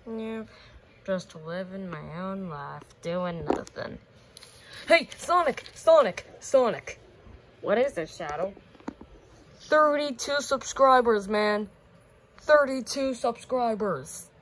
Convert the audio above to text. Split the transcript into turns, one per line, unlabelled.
Nope. Just living my own life, doing nothing. Hey, Sonic! What is it, Shadow? 32 subscribers, man. 32 subscribers.